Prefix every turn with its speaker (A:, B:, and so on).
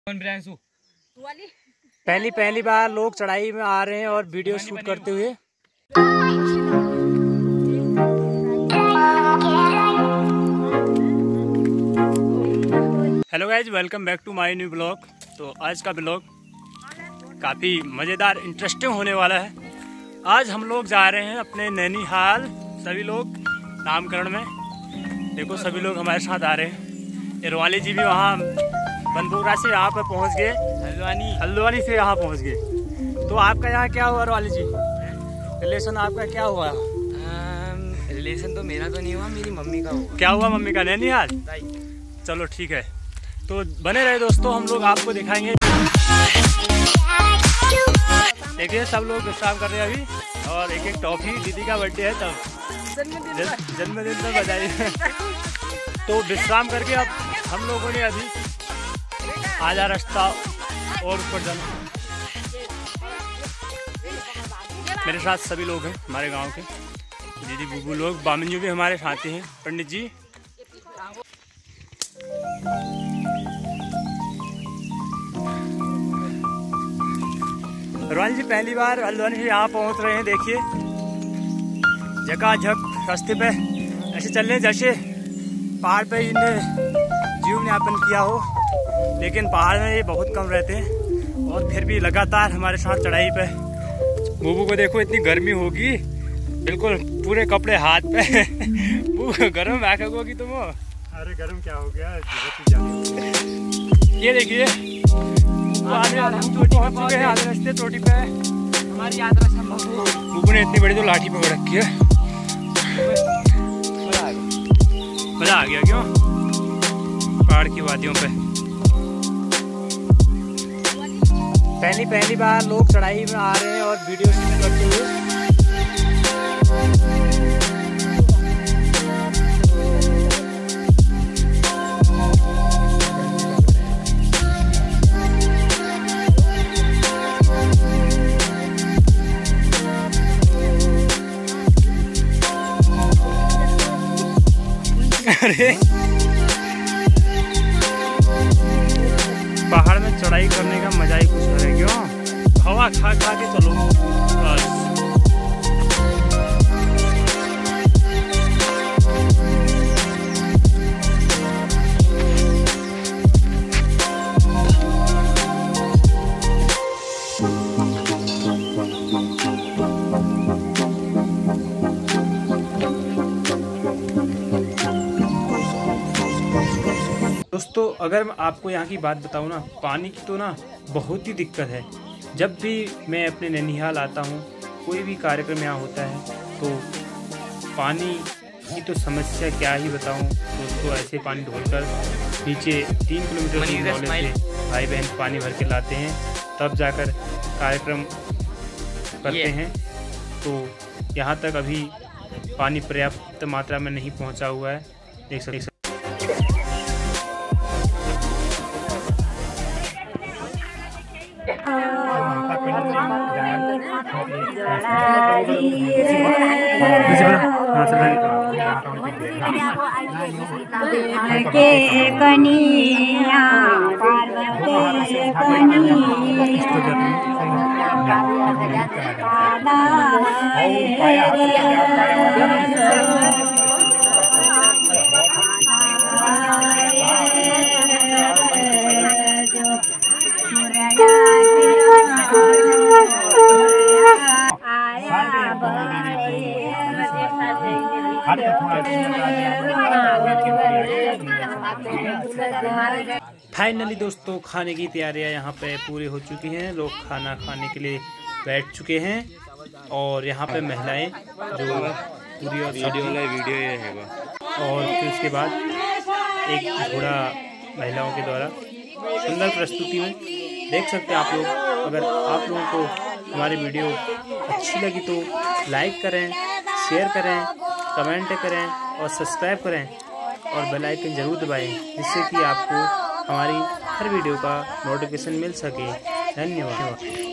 A: पहली बार लोग चढ़ाई में आ रहे हैं और वीडियो शूट करते हुए। Hello guys, welcome back to my new blog. तो आज का ब्लॉग काफ़ी मज़ेदार इंटरेस्टिंग होने वाला है। आज हम लोग जा रहे हैं अपने नैनीहाल, सभी लोग नामकरण में। देखो सभी लोग हमारे साथ आ रहे हैं। इरवाली जी भी वहाँ बनपुरा से यहाँ पर पहुँच गए, हल्द्वानी से यहाँ पहुँच गए। तो आपका यहाँ क्या हुआ इरवाली जी? रिलेशन आपका क्या हुआ?
B: रिलेशन तो मेरा तो नहीं हुआ, मेरी मम्मी का हुआ।
A: क्या हुआ मम्मी का? नैनीहाल। चलो ठीक है, तो बने रहे दोस्तों, हम लोग आपको दिखाएंगे। देखिए सब लोग विश्राम कर रहे हैं अभी, और एक टॉफी, दीदी का बर्थडे है तब जन्मदिन तक बजाई। तो विश्राम करके अब हम लोगों ने अभी आधा रास्ता और ऊपर जाना। मेरे साथ सभी लोग हैं हमारे गांव के, दीदी बुबू लोग, बामन जी भी हमारे साथ हैं, पंडित जी। रोहन जी पहली बार हल्द्वानी से यहाँ पहुँच रहे हैं। देखिए झकाझक रास्ते पे ऐसे चल रहे हैं जैसे पहाड़ पे इन्हें जीवन यापन किया हो, लेकिन पहाड़ में ये बहुत कम रहते हैं और फिर भी लगातार हमारे साथ चढ़ाई पे। बुबू को देखो, इतनी गर्मी होगी, बिल्कुल पूरे कपड़े हाथ पे। बुबू गर्म आँख होगी तुम?
C: अरे गर्म क्या हो गया,
A: ये देखिए चोटी पे
B: हमारी यात्रा संभव हो।
A: बुबू ने इतनी बड़ी तो लाठी पकड़ रखी है। मजा आ गया क्यों? पहाड़ की वादियों पे पहली बार लोग चढ़ाई में आ रहे हैं और वीडियो शूट करते हुए। अरे पहाड़ में चढ़ाई करने का मजा ही कुछ है क्यों? हवा खा खा के चलो बस। दोस्तों अगर मैं आपको यहाँ की बात बताऊँ ना, पानी की तो ना बहुत ही दिक्कत है। जब भी मैं अपने नैनीहाल आता हूँ, कोई भी कार्यक्रम यहाँ होता है, तो पानी की तो समस्या क्या ही बताऊँ दोस्तों। ऐसे पानी ढोलकर नीचे 3 किलोमीटर से भाई बहन पानी भर के लाते हैं, तब जाकर कार्यक्रम करते हैं। तो यहाँ तक अभी पानी पर्याप्त मात्रा में नहीं पहुँचा हुआ है, देख सकते।
D: के कनिया पार्वती
A: फाइनली दोस्तों खाने की तैयारियां यहाँ पे पूरी हो चुकी हैं। लोग खाना खाने के लिए बैठ चुके हैं और यहाँ पे महिलाएं जो पूरी और वीडियो ये है, और फिर उसके बाद एक घोड़ा महिलाओं के द्वारा सुंदर प्रस्तुति में देख सकते हैं आप लोग। अगर आप लोगों को हमारी वीडियो अच्छी लगी तो लाइक करें, शेयर करें, कमेंट करें और सब्सक्राइब करें और बेल आइकन ज़रूर दबाएं, जिससे कि आपको हमारी हर वीडियो का नोटिफिकेशन मिल सके। धन्यवाद।